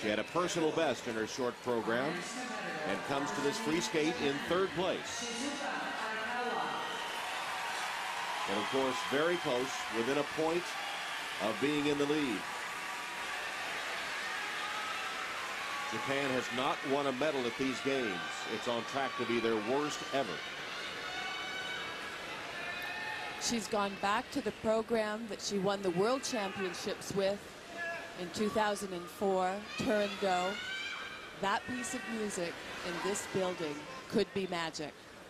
She had a personal best in her short program and comes to this free skate in third place. And of course, very close, within a point of being in the lead. Japan has not won a medal at these games. It's on track to be their worst ever. She's gone back to the program that she won the World Championships with in 2004, Turn-Go. That piece of music in this building could be magic.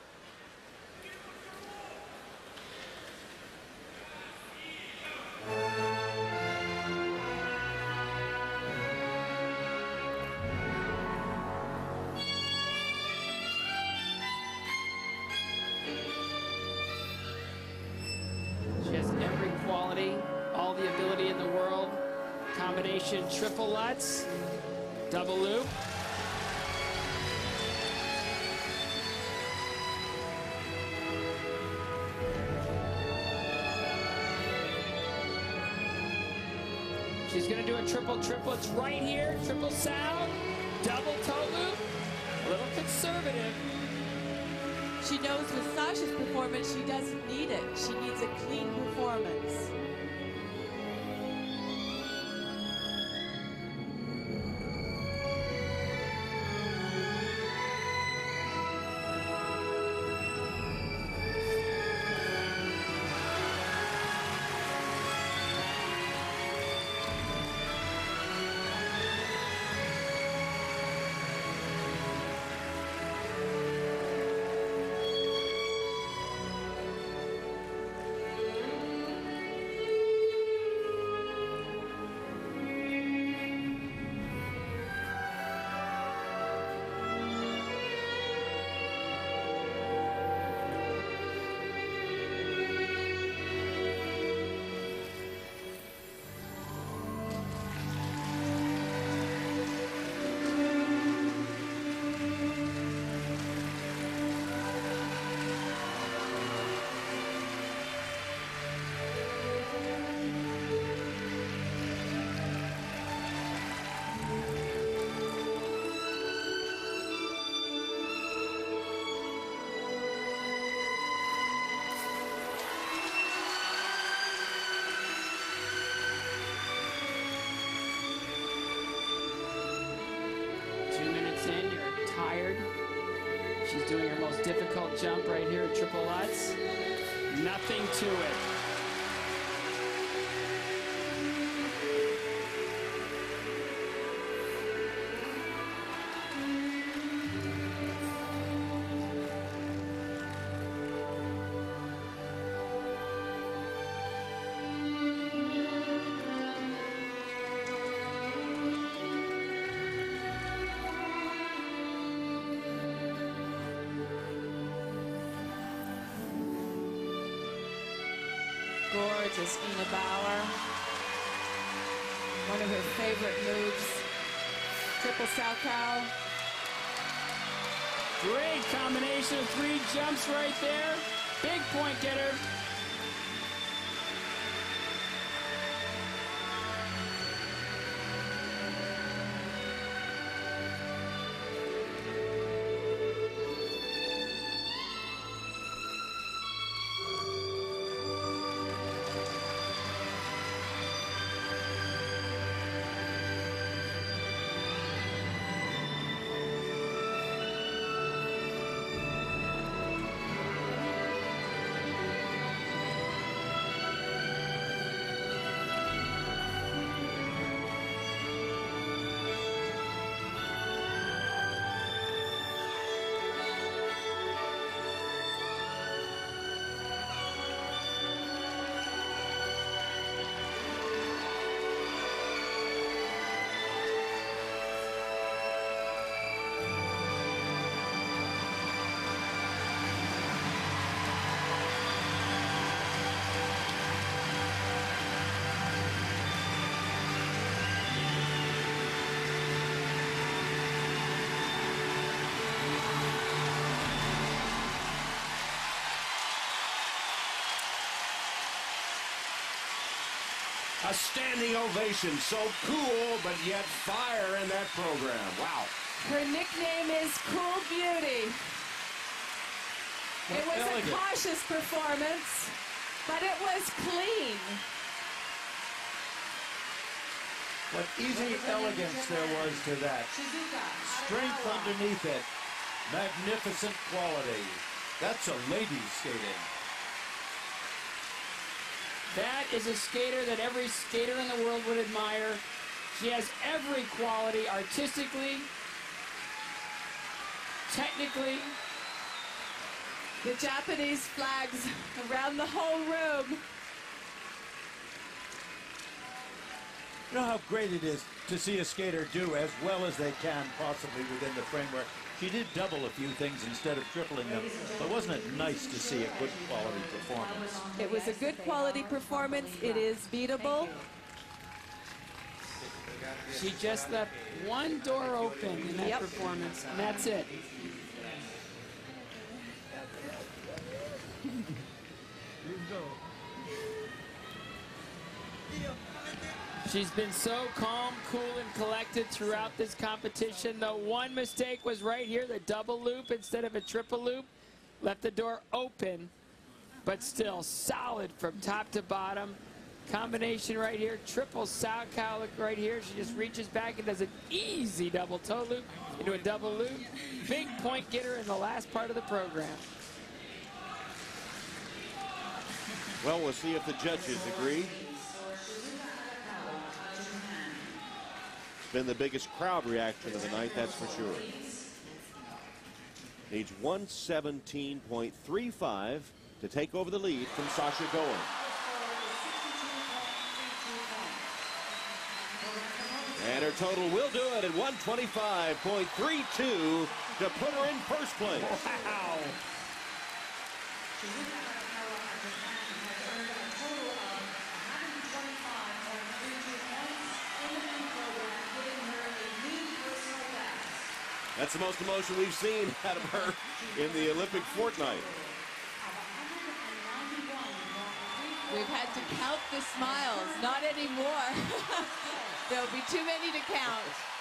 She has every quality, all the ability in the world. Combination triple lutz, double loop. She's gonna do a triplets right here, triple sound, double toe loop, a little conservative. She knows with Sasha's performance, she doesn't need it. She needs a clean performance. She's doing her most difficult jump right here at triple lutz. Nothing to it. Gorgeous Ina Bauer. One of her favorite moves. Triple Salchow. Great combination of 3 jumps right there. Big point getter. standing ovation. So cool, but yet fire in that program. Wow. Her nickname is Cool Beauty. It was a cautious performance, but it was clean. What easy elegance there was to that. Strength underneath it. Magnificent quality. That's a lady skating. That is a skater that every skater in the world would admire. She has every quality artistically, technically. The Japanese flags around the whole room. You know how great it is to see a skater do as well as they can possibly within the framework. She did double a few things instead of tripling them, but wasn't it nice to see a good quality performance? It was a good quality performance. It is beatable. She just left one door open in that performance, and that's it. She's been so calm, cool, and collected throughout this competition. The one mistake was right here, the double loop instead of a triple loop. Left the door open, but still solid from top to bottom. Combination right here, triple sow cow look right here. She just reaches back and does an easy double toe loop into a double loop. Big point getter in the last part of the program. Well, we'll see if the judges agree. Been the biggest crowd reaction of the night, that's for sure. Needs 117.35 to take over the lead from Sasha Goen. And her total will do it at 125.32 to put her in first place. Wow. That's the most emotion we've seen out of her in the Olympic fortnight. We've had to count the smiles. Not anymore. There'll be too many to count.